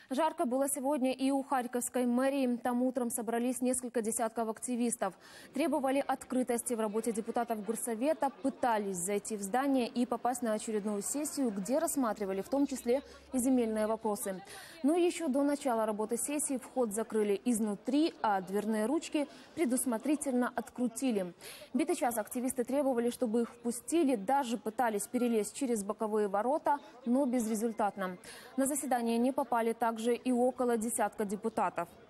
Жарко было сегодня и у Харьковской мэрии. Там утром собрались несколько десятков активистов. Требовали открытости в работе депутатов Горсовета, пытались зайти в здание и попасть на очередную сессию, где рассматривали в том числе и земельные вопросы. Но еще до начала работы сессии вход закрыли изнутри, а дверные ручки предусмотрительно открутили. Битый час активисты требовали, чтобы их впустили, даже пытались перелезть через боковые ворота, но безрезультатно. На заседание не попали также и около десятка депутатов.